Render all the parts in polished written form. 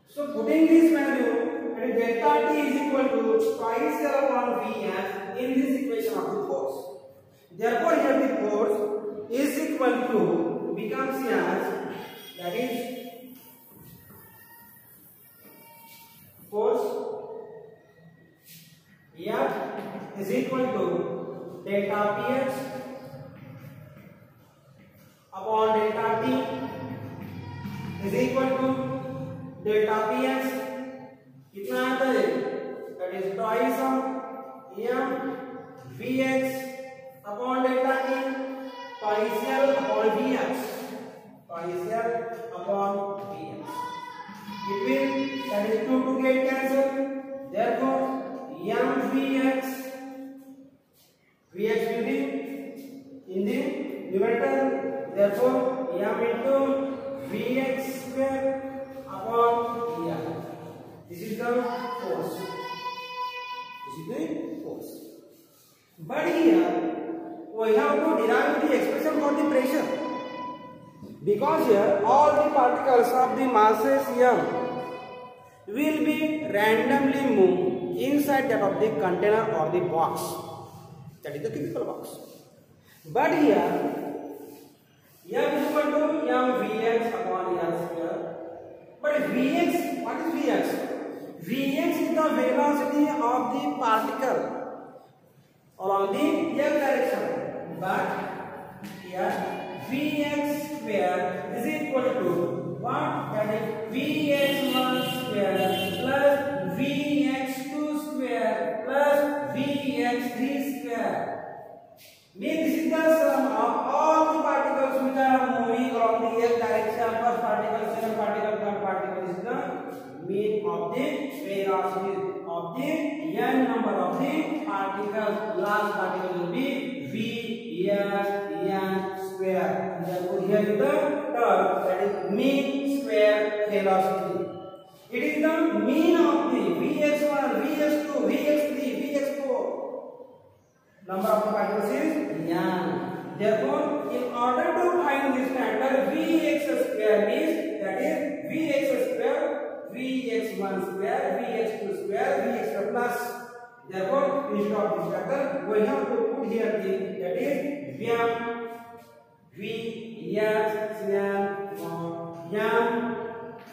So putting this value, and delta T is equal to twice L upon Vf in this equation of the force. Therefore, here the force is equal to becomes as, that is force F is equal to delta Px upon delta T is equal to delta Px कितना आता है, that is twice of m Vx upon delta T twice L upon Vx, twice L upon Vx. It will, that is 2 to get cancelled. Therefore m Vx will be in the numerator. Therefore m into Vx square upon Vf. This is the force. This is the force. But here we have to derive the expression for the pressure, because here all the particles of the masses m will be randomly moved inside that of the container or the box, that is the cubical box. But here m is equal to m Vx upon L square. But Vx, what is Vx? Vx is the velocity of the particle along the L direction. But here Vx square is equal to what? That is Vx1 square plus Vx2 square plus Vx3 square. Means this is the sum of all the particles which are moving along the L direction. First particle, second particle, third particle. This is the mean of the velocity of the n number of the particles. Last particle will be Vn square. And therefore here is the term, that is mean square velocity. It is the mean of the Vx1, Vx2, Vx3, Vx4. Number of the particles is n. Therefore, in order to find this factor Vx square means, that is Vx square, Vx1 square, Vx2 square, Vx plus. Therefore, instead of this factor, we have to put here the, that is Vm, Vx, N,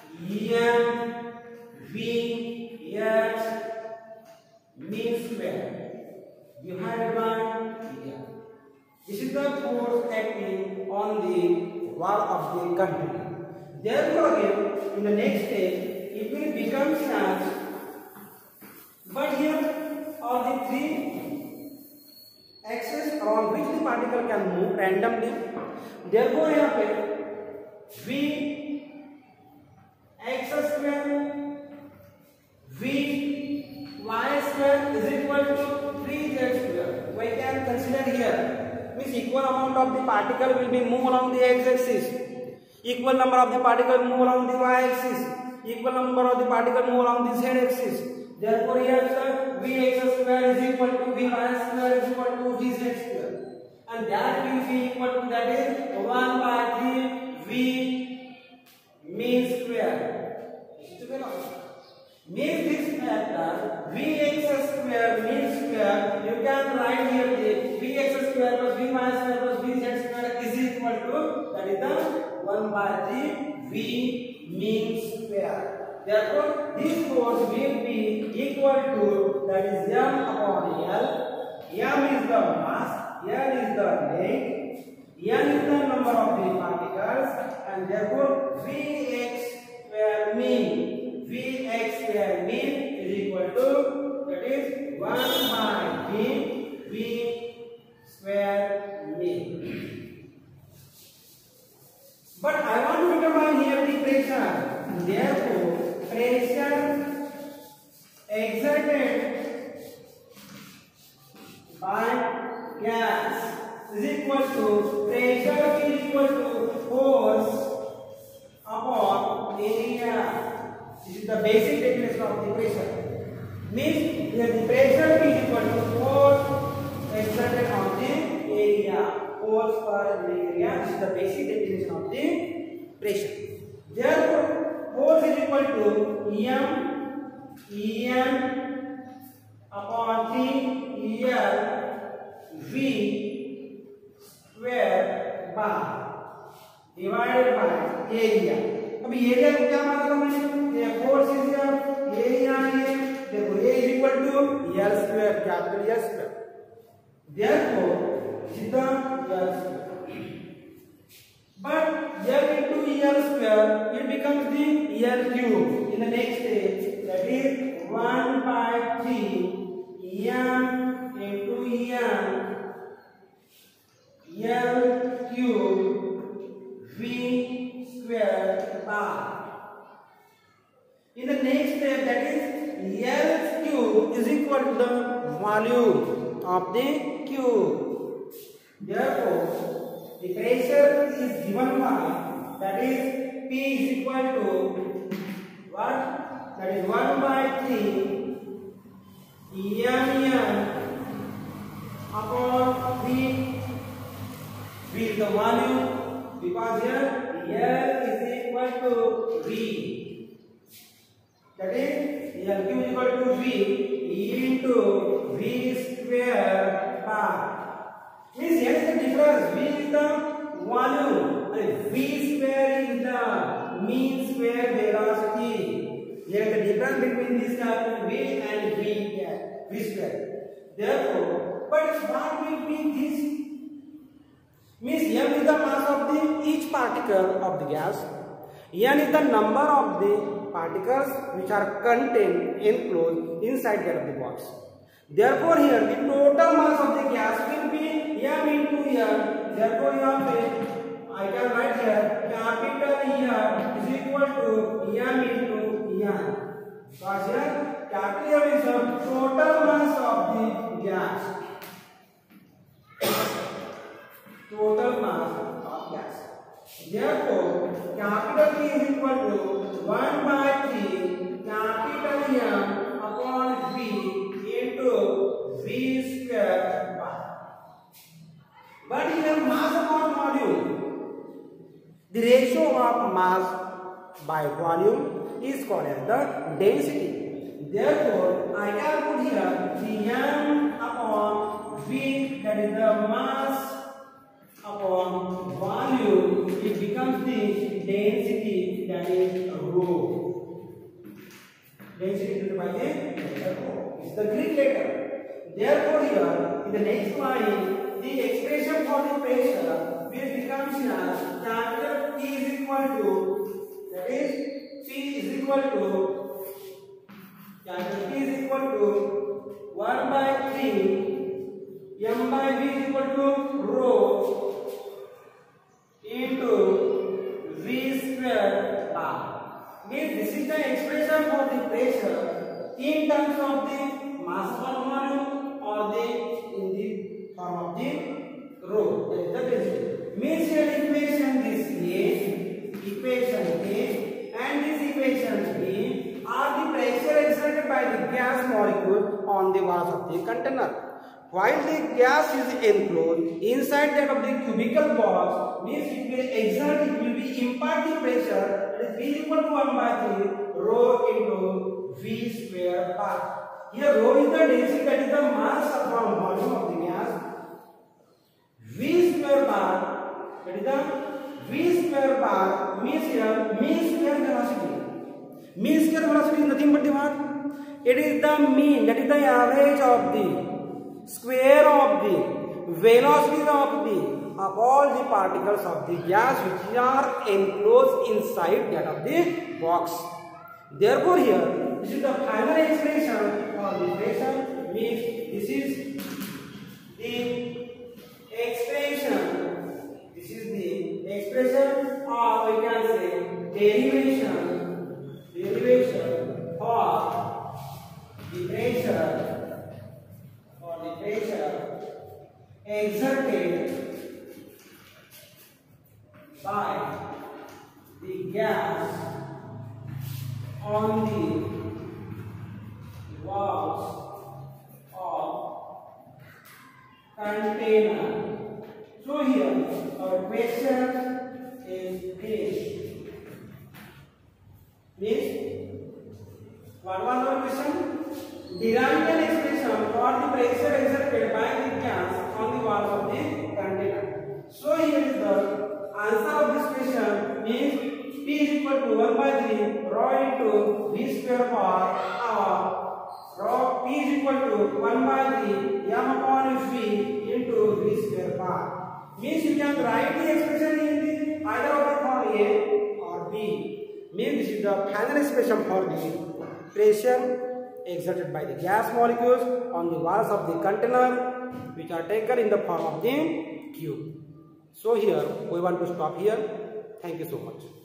Vx mean square divided by area. This is the force acting on the wall of the container. Therefore, again, in the next step, it will become as, but here are the three axes around which the particle can move randomly. Therefore, here V x square V y square is equal to 3z square. We can consider here, means equal amount of the particle will be moved along the x-axis, equal number of the particle move along the y-axis, equal number of the particle move along the z-axis. Therefore, here the Vx square is equal to Vy square is equal to Vz square, and that will be equal to, that is 1 by 3 V mean square. Means this factor Vx square mean square, you can write here the Vx square plus Vy square plus Vz square is equal to, that is the 1 by 3 V mean square. Therefore, this force will be equal to, that is m upon L. M is the mass, L is the length, n is the number of the particles, and therefore Vx square mean, Vx square mean is equal to, that is 1 by V square mean. But I want to determine here the pressure. Therefore, pressure exerted by gas is equal to, pressure is equal to force upon area. This is the basic definition of the pressure. Means here the pressure is equal to force exerted on the area. Force per area. This is the basic definition of the pressure. Therefore, force is equal to En upon 3 V square bar divided by area. अभी area को क्या माना था मैंने? ये force is area है. देखो A is equal to L square, capital L square. Therefore, this is the L square. But L into L square, it becomes the L cube in the next stage. That is 1 by 3 M into M L cube V square bar. In the next step, that is L cube is equal to the volume of the cube. Therefore, the pressure is given by, that is P is equal to what? That is 1 by 3 M upon V. V is the volume because here L is equal to V. That is L cube is equal to V into V square bar. Means here is the difference. V is the volume and V square is the mean square velocity. Here is the difference between this V and V square. Therefore, but what will be this? Means M is the mass of the each particle of the gas. N is the number of the particles which are contained enclosed inside that of the box. Therefore, here the total mass of the gas will be M into N. Therefore, I can write here capital M is equal to M into N. Because here capital M is the total mass of the gas. Total mass of gas. Therefore, capital T is equal to 1 by 3 capital M upon V into V square bar. But here mass upon volume, the ratio of mass by volume is called as the density. Therefore, I can put here the M upon V, that is the mass upon volume, it becomes the density, that is rho. Density is by the letter rho. It's the Greek letter. Therefore, here in the next line, the expression for the pressure will become here capital P is equal to, that is P is equal to capital P is equal to 1 by 3 M by V is equal to rho into V square bar. Means this is the expression for the pressure in terms of the mass per volume or the in the form of the rho. That is the density. Means here equation this equation A and this equation B are the pressure exerted by the gas molecule on the walls of the container. While the gas is enclosed inside that of the cubical box, means it will exert, it will be imparting pressure, that is V equal to 1 by 3 rho into V square bar. Here rho is the density, that is the mass upon volume of the gas. V square bar, that is the V square bar means here mean square velocity. Mean square velocity is nothing but the what? It is the mean, that is the average of the square of the velocity of all the particles of the gas which are enclosed inside that of the box. Therefore, here this is the final expression for the pressure. Means this is the expression. This is the expression, or we can say derivation for the pressure. Exerted by the gas on the walls of container. So here our question is this. Means What was our question? Derive an expression for the pressure exerted by the gas on the walls of the container. So here is the answer of this question means P is equal to 1 by 3 rho into V square per hour. Rho P is equal to 1 by 3 m upon V into V square per. Means you can write the expression in the either of the form A or B. Means this is the final expression for the pressure exerted by the gas molecules on the walls of the container, which are taken in the form of the cube. So here we want to stop here. Thank you so much.